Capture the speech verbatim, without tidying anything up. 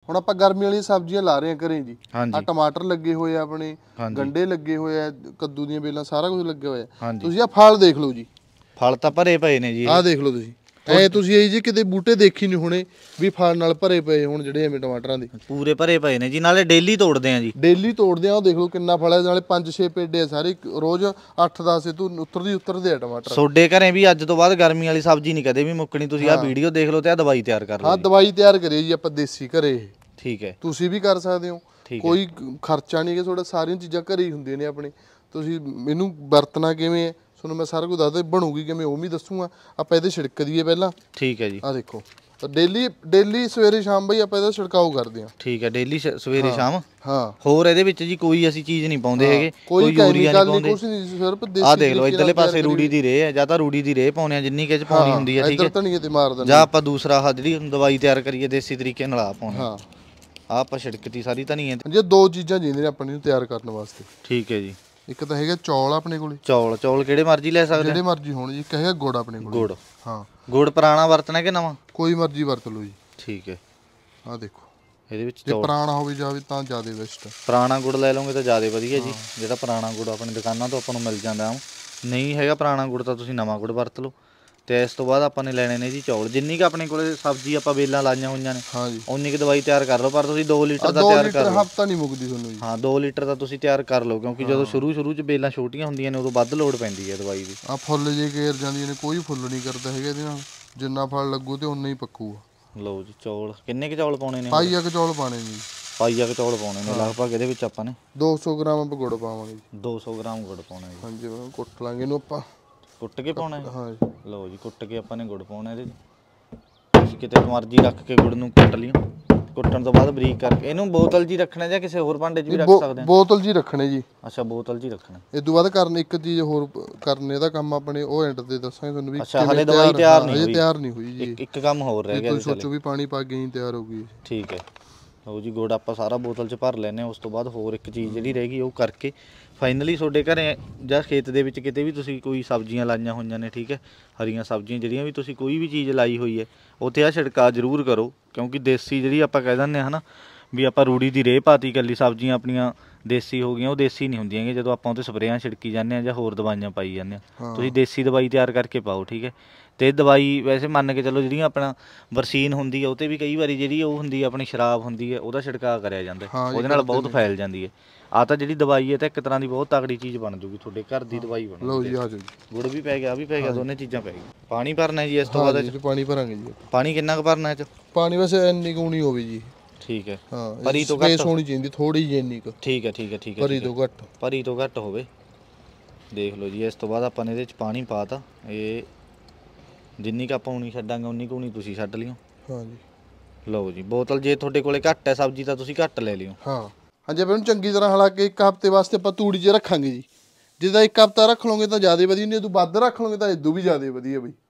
ਹੁਣ ਆਪਾਂ ਗਰਮੀ ਵਾਲੀਆਂ ਸਬਜ਼ੀਆਂ ਲਾ ਰਹੇ ਆ ਘਰੇ ਜੀ ਆ ਟਮਾਟਰ ਲੱਗੇ ਹੋਏ ਆ ਆਪਣੇ ਗੰਡੇ ਲੱਗੇ ਹੋਏ ਆ ਕੱਦੂ ਦੀਆਂ ਬੇਲਾਂ ਸਾਰਾ ਕੁਝ ਲੱਗਿਆ ਹੋਇਆ ਤੁਸੀਂ ਆ ਫਲ ਦੇਖ ਲਓ ਜੀ ਫਲ ਤਾਂ ਭਰੇ ਪਏ ਨੇ ਜੀ ਆ ਦੇਖ ਲਓ ਤੁਸੀਂ ਐ ਤੁਸੀਂ ਇਹ ਜੀ ਕਿਤੇ ਬੂਟੇ ਦੇਖੀ ਨਹੀਂ ਹੋਣੇ ਵੀ ਫਲ ਨਾਲ ਭਰੇ ਪਏ ਹੁਣ ਜਿਹੜੇ ਐਵੇਂ ਟਮਾਟਰਾਂ ਦੇ ਪੂਰੇ ਭਰੇ ਪਏ ਨੇ ਜੀ ਨਾਲੇ ਡੇਲੀ ਤੋੜਦੇ ਆ ਜੀ ਡੇਲੀ ਤੋੜਦੇ ਆ ਉਹ ਦੇਖ ਲਓ ਕਿੰਨਾ ਫਲ ਹੈ ਨਾਲੇ ਪੰਜ ਛੇ ਪੇਡੇ ਆ ਸਾਰੇ ਰੋਜ਼ ਅੱਠ ਦਸ ਤੋਂ ਉੱਤਰਦੀ ਉੱਤਰਦੇ ਆ ਟਮਾਟਰ ਤੁਹਾਡੇ ਘਰੇ ਵੀ ਅੱਜ ਤੋਂ ਬਾਅਦ ਗਰਮੀ ਵਾਲੀ ਸਬਜ਼ੀ ਨਹੀਂ ਕਦੇ ਵੀ ਮੁੱਕਣੀ ਤੁਸੀਂ ਆ ਵੀਡੀਓ ਦੇਖ ਲਓ ਤੇ ਆ ਦਵਾਈ ਤਿਆਰ ਕਰ ਲਓ ਹਾਂ ਦਵਾਈ ਤਿਆਰ ਕਰੀਏ ਜੀ ਆਪਾਂ ਦੇਸੀ ਘਰੇ ਠੀਕ ਹੈ ਤੁਸੀਂ ਵੀ ਕਰ ਸਕਦੇ ਹੋ ਕੋਈ ਖਰਚਾ ਨਹੀਂ ਕਿ ਤੁਹਾਡਾ ਸਾਰੀਆਂ ਚੀਜ਼ਾਂ ਘਰੇ ਹੀ ਹੁੰਦੀਆਂ ਨੇ ਆਪਣੇ ਤੁਸੀਂ ਮੈਨੂੰ ਵਰਤਣਾ ਕਿਵੇਂ ਹੈ ਤੁਹਾਨੂੰ ਮੈਂ ਸਾਰਾ ਕੁਝ ਦੱਸਦਾ ਬਣੂਗੀ ਕਿਵੇਂ ਉਹ ਵੀ ਦੱਸੂਗਾ ਆਪਾਂ ਇਹਦੇ ਛਿੜਕ ਦਈਏ ਪਹਿਲਾਂ ਠੀਕ ਹੈ ਜੀ ਆ ਦੇਖੋ ਤਾਂ ਡੇਲੀ ਡੇਲੀ ਸਵੇਰੇ ਸ਼ਾਮ ਬਈ ਆਪਾਂ ਇਹਦਾ ਛਿੜਕਾਓ ਕਰਦੇ ਆ ਠੀਕ ਹੈ ਡੇਲੀ ਸਵੇਰੇ ਸ਼ਾਮ ਹਾਂ ਹੋਰ ਇਹਦੇ ਵਿੱਚ ਜੀ ਕੋਈ ਅਸੀਂ ਚੀਜ਼ ਨਹੀਂ ਪਾਉਂਦੇ ਹੈਗੇ ਕੋਈ ਯੂਰੀਆ ਨਹੀਂ ਪਾਉਂਦੇ ਕੁਝ ਨਹੀਂ ਸਿਰਫ ਦੇਸੀ ਆ ਦੇਖ ਲਓ ਇਧਰਲੇ ਪਾਸੇ ਰੂੜੀ ਦੀ ਰੇਹ ਹੈ ਜਾਂ ਤਾਂ ਰੂੜੀ ਦੀ ਰੇਹ ਪਾਉਣੇ ਆ ਜਿੰਨੀ ਕਿ ਚ ਪਾਉਣੀ ਹੁੰਦੀ ਹੈ ਠੀਕ ਹੈ ਇਧਰ ਧਨੀਏ ਤੇ ਮਾਰ ਦਿੰਦੇ ਜਾਂ ਆਪਾਂ ਦੂਸਰਾ ਹ ਜਿਹੜੀ ਦਵਾਈ ਤਿਆਰ ਕਰੀਏ ਦੇਸੀ ਤਰੀਕੇ ਨਾਲ ਆ ਪਾਉਣੀ ਹਾਂ ਆ ਆਪਾਂ ਛਿੜਕਤੀ ਸਾਰੀ ਧਨੀਏ ਜੇ ਦੋ ਚੀਜ਼ਾਂ ਜਿੰਦੇ ਨੇ ਆਪਣੇ ਨੂੰ ਤਿਆਰ ਕਰਨ ਵਾਸਤੇ ਠੀਕ ਹੈ ਜੀ ਇੱਕ ਤਾਂ ਹੈਗਾ ਚੌਲ ਆਪਣੇ ਕੋਲੇ ਚੌਲ ਚੌਲ ਕਿਹੜੇ ਮਰਜ਼ੀ ਲੈ ਸਕਦੇ ਜਿਹੜੇ ਮਰਜ਼ੀ ਹੋਣ ਜੀ ਇੱਕ ਹੈਗਾ ਗੁੜ ਆਪਣੇ ਕੋਲੇ ਗੁੜ ਹਾਂ ਗੁੜ ਪੁਰਾਣਾ ਵਰਤਣਾ ਕਿ ਨਵਾਂ ਕੋਈ ਮਰਜ਼ੀ ਵਰਤ ਲਓ ਜੀ ਠੀਕ ਹੈ ਆ ਦੇਖੋ ਇਹਦੇ ਵਿੱਚ ਜੇ ਪੁਰਾਣਾ ਹੋਵੇ ਜਾਵੇ ਤਾਂ ਜ਼ਿਆਦਾ ਬੈਸਟ ਪੁਰਾਣਾ ਗੁੜ ਲੈ ਲਓਗੇ ਤਾਂ ਜ਼ਿਆਦਾ ਵਧੀਆ ਜੀ ਜਿਹੜਾ ਪੁਰਾਣਾ ਗੁੜ ਆਪਣੀ ਦੁਕਾਨਾਂ ਤੋਂ ਆਪਾਂ ਨੂੰ ਮਿਲ ਜਾਂਦਾ ਨਹੀਂ ਹੈਗਾ ਪੁਰਾਣਾ ਗੁੜ ਤਾਂ ਤੁਸੀਂ ਨਵਾਂ ਗੁੜ ਵਰਤ ਲਓ ਤੇ ਇਸ ਤੋਂ ਬਾਅਦ ਆਪਾਂ ਨੇ ਲੈਣੇ ਨੇ ਜੀ ਚੌਲ ਜਿੰਨੀ ਕ ਆਪਣੇ ਕੋਲੇ ਸਬਜ਼ੀ ਆਪਾਂ ਵੇਲਾਂ ਲਾਈਆਂ ਹੋਈਆਂ ਨੇ ਹਾਂ ਜੀ ਉਨੀ ਕ ਦਵਾਈ ਤਿਆਰ ਕਰ ਲਓ ਪਰ ਤੁਸੀਂ ਦੋ ਲੀਟਰ ਦਾ ਤਿਆਰ ਕਰ ਲਓ ਹਫਤਾ ਨਹੀਂ ਮੁੱਕਦੀ ਤੁਹਾਨੂੰ ਜੀ ਹਾਂ ਦੋ ਲੀਟਰ ਦਾ ਤੁਸੀਂ ਤਿਆਰ ਕਰ ਲਓ ਕਿਉਂਕਿ ਜਦੋਂ ਸ਼ੁਰੂ ਸ਼ੁਰੂ ਚ ਵੇਲਾਂ ਛੋਟੀਆਂ ਹੁੰਦੀਆਂ ਨੇ ਉਦੋਂ ਵੱਧ ਲੋੜ ਪੈਂਦੀ ਹੈ ਦਵਾਈ ਦੀ ਆ ਫੁੱਲ ਜੇ ਘੇਰ ਜਾਂਦੀਆਂ ਨੇ ਕੋਈ ਫੁੱਲ ਨਹੀਂ ਕਰਦਾ ਹੈਗਾ ਇਹਦੇ ਨਾਲ ਜਿੰਨਾ ਫਲ ਲੱਗੂ ਤੇ ਉਨਾ ਹੀ ਪੱਕੂਗਾ ਲਓ ਜੀ ਚੌਲ ਕਿੰਨੇ ਕ ਚੌਲ ਪਾਉਣੇ ਨੇ ਪਾਈਆ ਕ ਚੌਲ ਪਾਣੇ ਨੇ ਪਾਈਆ ਕ ਚੌਲ ਪਾਉਣੇ ਨੇ ਲਗਭਗ ਇਹਦੇ ਵਿੱਚ ਆਪਾਂ ਨੇ ਦੋ ਸੌ ਗ੍ਰਾਮ ਆਪਾਂ ਗੁੜ ਪਾਵਾਂਗੇ ਜੀ ਦੋ ਸੌ ਗ੍ਰਾਮ ਗੁੜ ਪਾਉਣਾ ਜੀ ਹਾਂਜੀ ਕੁੱਟ ਲਾਂਗੇ ਇਹਨੂੰ ਆਪਾਂ ਕੁੱਟ ਕੇ ਪਾਉਣਾ ਹਾਂ ਜੀ ਲਓ ਜੀ ਕੁੱਟ ਕੇ ਆਪਾਂ ਨੇ ਗੁੜ ਪਾਉਣਾ ਇਹਦੇ ਤੁਸੀਂ ਕਿਤੇ ਮਰਜ਼ੀ ਰੱਖ ਕੇ ਗੁੜ ਨੂੰ ਕੁੱਟ ਲਿਓ ਕੁੱਟਣ ਤੋਂ ਬਾਅਦ ਬਰੀਕ ਕਰਕੇ ਇਹਨੂੰ ਬੋਤਲ ਜੀ ਰੱਖਣਾ ਜਾਂ ਕਿਸੇ ਹੋਰ ਭਾਂਡੇ 'ਚ ਵੀ ਰੱਖ ਸਕਦੇ ਆ ਬੋਤਲ ਜੀ ਰੱਖਣੇ ਜੀ ਅੱਛਾ ਬੋਤਲ ਜੀ ਰੱਖਣਾ ਇਸ ਤੋਂ ਬਾਅਦ ਕਰਨ ਇੱਕ ਚੀਜ਼ ਹੋਰ ਕਰਨੇ ਦਾ ਕੰਮ ਆਪਣੇ ਉਹ ਐਂਡ ਤੇ ਦੱਸਾਂਗੇ ਤੁਹਾਨੂੰ ਵੀ ਅੱਛਾ ਹਲੇ ਦਵਾਈ ਤਿਆਰ ਨਹੀਂ ਹੋਈ ਤਿਆਰ ਨਹੀਂ ਹੋਈ ਜੀ ਇੱਕ ਕੰਮ ਹੋਰ ਰਹਿ ਗਿਆ ਤੁਸੀਂ ਸੋਚੋ ਵੀ ਪਾਣੀ ਪਾ ਕੇ ਹੀ ਤਿਆਰ ਹੋ ਗਈ ਠੀਕ ਹੈ ਲਓ ਜੀ ਗੁੜ ਆਪਾਂ ਸਾਰਾ ਬੋਤਲ 'ਚ ਭਰ ਲੈਨੇ ਉਸ ਤੋਂ ਬਾਅਦ ਹੋਰ ਇੱਕ ਚੀਜ਼ ਜਿਹੜੀ ਰਹਿ ਗਈ ਉਹ ਕਰਕੇ ਫਾਈਨਲੀ ਤੁਹਾਡੇ ਘਰੇ ਜਾਂ ਖੇਤ ਦੇ ਵਿੱਚ ਕਿਤੇ ਵੀ ਤੁਸੀਂ ਕੋਈ ਸਬਜ਼ੀਆਂ ਲਾਈਆਂ ਹੋਈਆਂ ਨੇ ਠੀਕ ਹੈ ਹਰੀਆਂ ਸਬਜ਼ੀਆਂ ਜਿਹੜੀਆਂ ਵੀ ਤੁਸੀਂ ਕੋਈ ਵੀ ਚੀਜ਼ ਲਾਈ ਹੋਈ ਹੈ ਉੱਥੇ ਆ ਛਿੜਕਾ ਜ਼ਰੂਰ ਕਰੋ ਕਿਉਂਕਿ ਦੇਸੀ ਜਿਹੜੀ ਆਪਾਂ ਕਹਿ ਦਿੰਦੇ ਹਾਂ ਨਾ ਵੀ ਆਪਾਂ ਰੂੜੀ ਦੀ ਰੇਹ ਪਾਤੀ ਇਕੱਲੀ ਸਬਜ਼ੀਆਂ ਆਪਣੀਆਂ ਦੇਸੀ ਹੋ ਗਈਆਂ ਉਹ ਦੇਸੀ ਨਹੀਂ ਹੁੰਦੀਆਂ ਹੈਗੀਆਂ ਜਦੋਂ ਆਪਾਂ ਉਹ 'ਤੇ ਸਪਰੇਆਂ ਛਿੜਕੀ ਜਾਂਦੇ ਹਾਂ ਜਾਂ ਹੋਰ ਦਵਾਈਆਂ ਪਾਈ ਜਾਂਦੇ ਹਾਂ ਤੁਸੀਂ ਦੇਸੀ ਦਵਾਈ ਤਿਆਰ ਕਰਕੇ ਪਾਓ ਠੀਕ ਹੈ ਤੇ ਦਵਾਈ ਵੈਸੇ ਮੰਨ ਕੇ ਚਲੋ ਜਿਹੜੀਆਂ ਆਪਣਾ ਵਰਸੀਨ ਹੁੰਦੀ ਹੈ ਉਹ 'ਤੇ ਵੀ ਕਈ ਵਾਰੀ ਜਿਹੜੀ ਉਹ ਹੁੰਦੀ ਹੈ ਆਪਣੀ ਸ਼ਰਾਬ ਹੁੰਦੀ ਹੈ ਉਹਦਾ ਛਿੜਕਾਅ ਕਰਿਆ ਜਾਂਦਾ ਉਹਦੇ ਨਾਲ ਬਹੁਤ ਫੈਲ ਜਾਂਦੀ ਹੈ ਆ ਤਾਂ ਜਿਹੜੀ ਦਵਾਈ ਹੈ ਤਾਂ ਇੱਕ ਤਰ੍ਹਾਂ ਦੀ ਬਹੁਤ ਤਕੜੀ ਚੀਜ਼ ਬਣ ਜੂਗੀ ਤੁਹਾਡੇ ਘਰ ਦੀ ਦਵਾਈ ਬਣ ਲਓ ਜੀ ਆ ਜਾਓ ਗੁੜ ਵੀ ਪੈ ਗਿਆ ਆ ਵੀ ਪੈ ਗਿਆ ਦੋਨੇ ਚੀਜ਼ਾਂ ਪੈ ਗਈਆਂ ਪਾਣੀ ਭਰਨਾ ਜੀ ਇਸ ਤੋਂ ਬਾਅਦ ਪਾਣੀ ਭਰਾਂਗੇ ਜੀ ਪਾਣੀ ਕਿੰਨਾ ਕੁ ਭਰਨਾ ਇਹ 'ਚ ਪਾਣੀ ਵੈਸੇ ਇੰਨੀ ਕੁ ਨਹੀਂ ਹੋਵੇ ਜੀ ਠੀਕ ਹੈ ਹਾਂ ਭਰੀ ਤੋਂ ਘੱਟ ਹੋਣੀ ਚਾਹੀਦੀ ਥੋੜੀ ਜਿਹੀ ਇੰਨੀ ਕੁ ਠੀਕ ਹੈ ਠੀਕ ਹੈ ਠੀਕ ਹੈ ਭਰੀ ਤੋਂ ਘੱਟ ਭਰੀ ਤੋਂ ਘੱਟ ਹੋਵੇ ਦੇਖ ਲਓ ਜੀ ਇਸ ਤੋਂ ਬਾਅਦ ਆਪਾਂ ਨੇ ਇਹਦੇ 'ਚ ਪਾਣੀ ਪਾਤਾ ਇਹ ਜਿੰਨੀ ਕੁ ਆਪਾਂ ਉਨੀ ਛੱਡਾਂਗੇ ਉਨੀ ਕੁ ਉਨੀ ਤੁਸੀਂ ਛੱਡ ਲਿਓ ਹਾਂ ਜੀ ਲਓ ਜੀ ਬੋਤਲ ਜੇ ਤੁਹਾਡੇ ਕੋਲੇ ਘੱਟ ਹੈ ਸਬਜ਼ੀ ਤਾਂ ਤੁਸੀਂ ਘੱਟ ਲੈ ਲਿਓ ਹਾਂ ਹਾਂਜੀ ਆਪਾਂ ਇਹਨੂੰ ਚੰਗੀ ਤਰ੍ਹਾਂ ਹਲਾ ਕੇ ਇੱਕ ਹਫ਼ਤੇ ਵਾਸਤੇ ਆਪਾਂ ਤੂੜੀ 'ਚ ਰੱਖਾਂਗੇ ਜੀ ਜਿੱਦਾਂ ਇੱਕ ਹਫ਼ਤਾ ਰੱਖ ਲਓਗੇ ਤਾਂ ਜ਼ਿਆਦਾ ਵਧੀਆ ਨਹੀਂ ਤੂੰ ਵੱਧ ਰੱਖ ਲਓਗੇ ਤਾਂ ਇਦੋਂ ਵੀ ਜ਼ਿਆਦਾ ਵਧੀਆ ਬਈ